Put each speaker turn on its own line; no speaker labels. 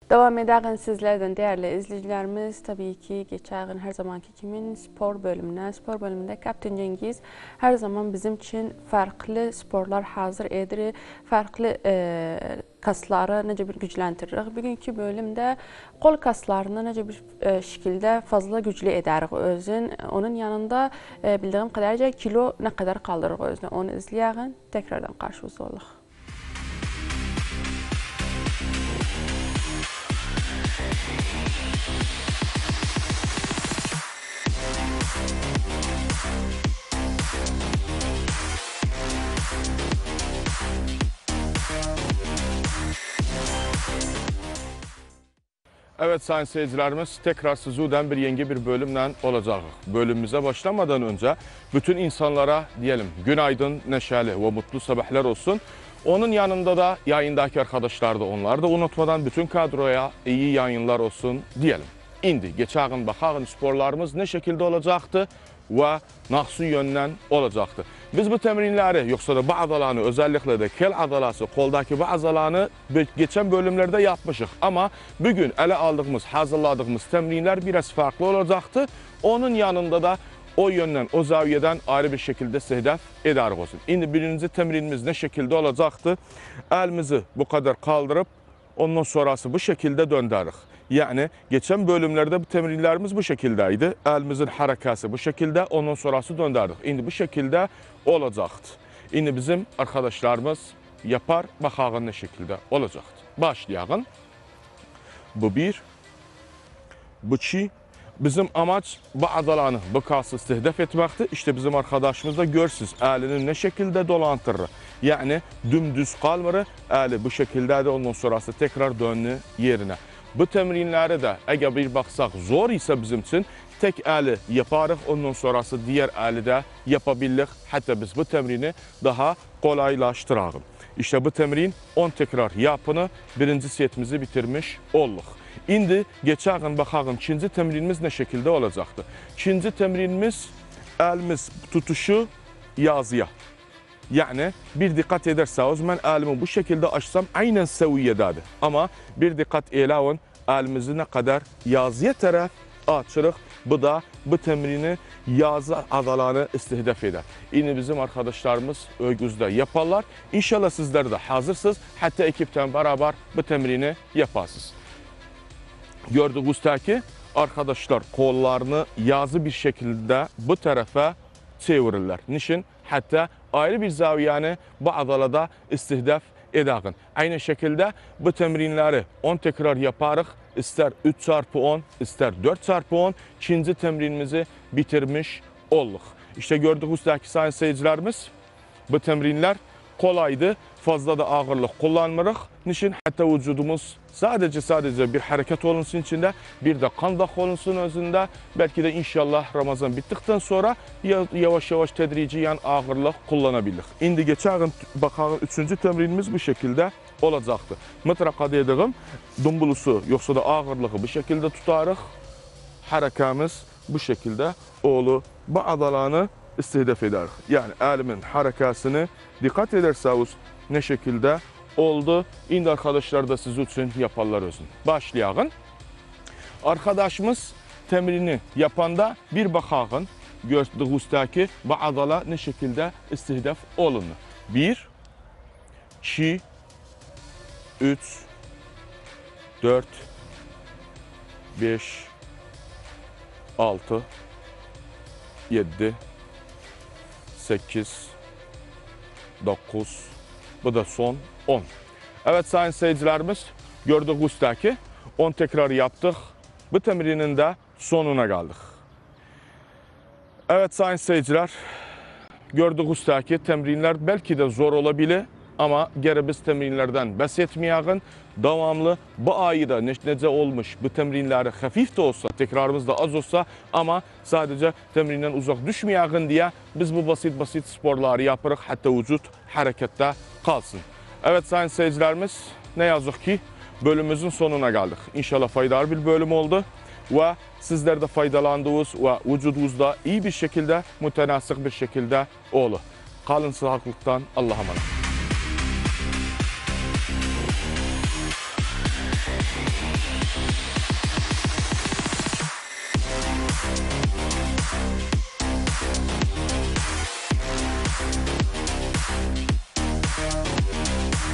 Devam eden sizlerden değerli izleyicilerimiz, tabii ki geçen her zamanki kimin spor bölümünde Kaptan Cengiz her zaman bizim için farklı sporlar hazır edir, farklı kasları nece bir gücləndirir. Bugünkü bölümde kol kaslarını nece bir şekilde fazla güçlü ederik özün. Onun yanında bildiğim kadarıyla kilo ne kadar kaldırır özünü. Onu izleyelim, tekrardan karşınızda oluruz.
Evet sayın seyircilerimiz, tekrar sizden bir yeni bir bölümle olacağız. Bölümümüze başlamadan önce bütün insanlara diyelim günaydın, neşeli ve mutlu sabahlar olsun. Onun yanında da yayındaki arkadaşlar da onlar da unutmadan bütün kadroya iyi yayınlar olsun diyelim. İndi geçen bakalım sporlarımız ne şekilde olacaktı ve nasıl yönden olacaktı. Biz bu temrinleri yoksa da bu adalarını özellikle de kel adalası, koldaki bu adalarını geçen bölümlerde yapmışız. Ama bugün ele aldığımız, hazırladığımız temrinler biraz farklı olacaktı. Onun yanında da o yönden, o zaviyeden ayrı bir şekilde hedef ederek olsun. Şimdi birinci temrinimiz ne şekilde olacaktı? Elimizi bu kadar kaldırıp ondan sonrası bu şekilde döndürürük. Yani geçen bölümlerde bu temrinlerimiz bu şekildeydi. Elimizin harekası bu şekilde, ondan sonrası döndürdük. Şimdi bu şekilde olacaktı. Şimdi bizim arkadaşlarımız yapar, bakalım ne şekilde olacaktı. Başlayalım. Bu bir, bu iki. Bizim amaç bu adalanı, bu kası istihdaf etmekti. İşte bizim arkadaşımız da görsünüz elini ne şekilde dolandırır. Yani dümdüz kalmır, eli bu şekilde de ondan sonrası tekrar dönü yerine. Bu temrinleri de eğer bir baksak zor ise bizim için tek eli yaparız, ondan sonrası diğer eli de yapabilirik. Hatta biz bu temrini daha kolaylaştıralım. İşte bu temrin 10 tekrar yapını birinci setimizi bitirmiş olduk. Şimdi geçelim bakalım ikinci temrinimiz ne şekilde olacaktı. İkinci temrinimiz elimiz tutuşu yazıya. Yani bir dikkat ederseniz ben elimi bu şekilde açsam aynen seviyededir. Ama bir dikkat eyleyin elimizi ne kadar yazıya taraf açırıq. Bu da bu temrini yazı adalarını istihdaf eder. Yine bizim arkadaşlarımız ögüzde yaparlar. İnşallah sizler de hazırsınız. Hatta ekipten beraber bu temrini yaparsınız. Gördüğünüz ki arkadaşlar kollarını yazı bir şekilde bu tarafa çevirirler. Niçin? Hatta ayrı bir zaviyanı bu adalada istihdaf edəğin. Aynı şekilde bu temrinleri 10 tekrar yaparıq. İster 3x10, ister 4x10 ikinci temrinimizi bitirmiş olduk. İşte gördüğünüz ki sayın seyircilerimiz bu temrinler kolaydı. Fazla da ağırlık kullanmırıq. Niçin? Hatta vücudumuz sadece bir hareket olunsun içinde, bir de kan da olunsun özünde. Belki de inşallah Ramazan bittikten sonra yavaş yavaş tedriciyen ağırlık kullanabilir. Şimdi geçelim bakalım üçüncü temrinimiz bu şekilde olacaktı. Mutlaka dediğim dumbulusu yoksa da ağırlığı bu şekilde tutarıq. Harekamız bu şekilde oğlu bu adalarını istihdaf eder. Yani elimin harekasını dikkat ederseniz ne şekilde oldu. Şimdi arkadaşlar da siz için yaparlar özün. Başlayalım. Arkadaşımız temrini yapanda bir bakalım. Gördüğünüz ki bu adala ne şekilde istihdaf olunur. 1, 2, 3, 4, 5, 6, 7, 8, 9, bu da son 10. Evet sayın seyircilerimiz gördüğünüz ki 10 tekrar yaptık. Bu temrinin de sonuna geldik. Evet sayın seyirciler gördüğünüz ki temrinler belki de zor olabilir ama geri biz temrinlerden bahsetmeyelim. Devamlı bu ayda nece olmuş bu temrinleri hafif de olsa, tekrarımız da az olsa ama sadece temrinden uzak düşmeyelim diye biz bu basit sporları yaparız hatta vücut harekette kalsın. Evet sayın seyircilerimiz ne yazık ki bölümümüzün sonuna geldik. İnşallah faydalı bir bölüm oldu ve sizler de faydalandınız ve vücudunuzda iyi bir şekilde, mütenasip bir şekilde oldu. Kalın sağlıklıktan Allah'a emanet.